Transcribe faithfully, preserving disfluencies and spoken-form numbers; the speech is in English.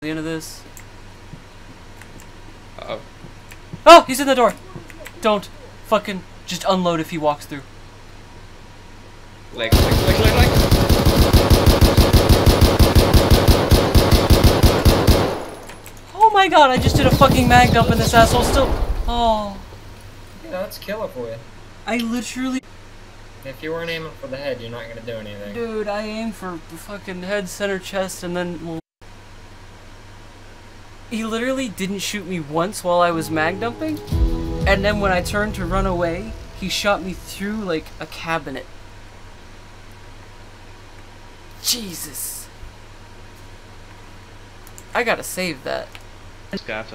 The end of this. Uh-oh. Oh, he's in the door. Don't fucking just unload if he walks through. Like, like, like, like, like. Oh my god, I just did a fucking mag dump and this asshole still. Oh. Yeah, that's killer for you. I literally. If you weren't aiming for the head, you're not gonna do anything. Dude, I aimed for fucking head, center, chest, and then. He literally didn't shoot me once while I was mag dumping, and then when I turned to run away, he shot me through like a cabinet. Jesus. I gotta save that.